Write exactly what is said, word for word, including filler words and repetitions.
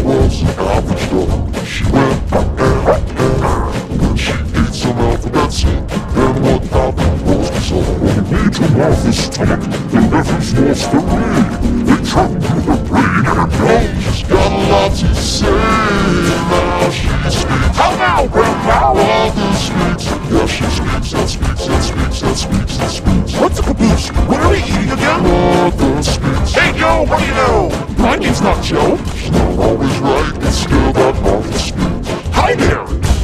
was an average dog. She went then she ate some alphabet soup. Then what happened was bizarre. When it made to Martha's stomach, the letters was the rain. They traveled through her brain and her nose. She's got a lot to say. Now she speaks. How now, Grandpa? Mother speaks. Yeah, she speaks, that speaks, that speaks, that speaks, that speaks. What's a caboose? What are we eating again? Mother speaks. Hey, Joe, what do you know? My name's not Joe. She's not always right, but still that Martha speaks. Hi there!